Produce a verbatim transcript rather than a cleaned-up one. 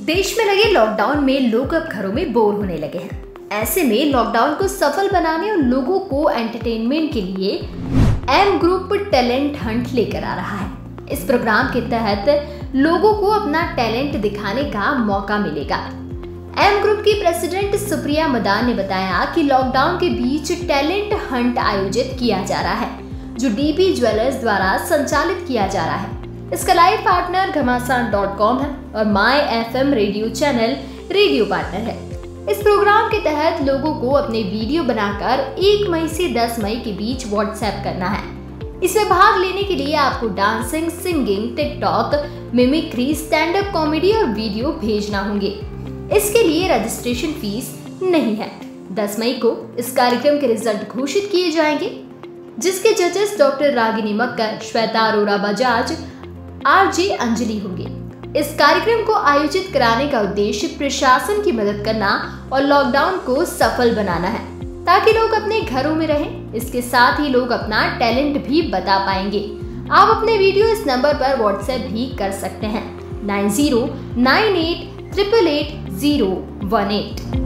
देश में लगे लॉकडाउन में लोग अब घरों में बोर होने लगे हैं। ऐसे में लॉकडाउन को सफल बनाने और लोगों को एंटरटेनमेंट के लिए एम ग्रुप टैलेंट हंट लेकर आ रहा है। इस प्रोग्राम के तहत लोगों को अपना टैलेंट दिखाने का मौका मिलेगा। एम ग्रुप की प्रेसिडेंट सुप्रिया मदान ने बताया कि लॉकडाउन के बीच टैलेंट हंट आयोजित किया जा रहा है, जो डीपी ज्वेलर्स द्वारा संचालित किया जा रहा है। इसका लाइव पार्टनर घमासान डॉट कॉम है और माई F M radio channel radio partner है। इस प्रोग्राम के तहत लोगों को अपने वीडियो बनाकर एक मई से दस मई के बीच व्हाट्सएप करना है। इसमें भाग लेने के लिए आपको dancing, singing, TikTok, mimicry, stand up comedy और वीडियो भेजना होंगे। इसके लिए रजिस्ट्रेशन फीस नहीं है। दस मई को इस कार्यक्रम के रिजल्ट घोषित किए जाएंगे, जिसके जजेस डॉक्टर रागिनी मक्कर, श्वेता अरोरा बजाज, आरजे अंजलि होंगे। इस कार्यक्रम को आयोजित कराने का उद्देश्य प्रशासन की मदद करना और लॉकडाउन को सफल बनाना है, ताकि लोग अपने घरों में रहें। इसके साथ ही लोग अपना टैलेंट भी बता पाएंगे। आप अपने वीडियो इस नंबर पर व्हाट्सएप भी कर सकते हैं nine zero nine eight triple eight zero one eight.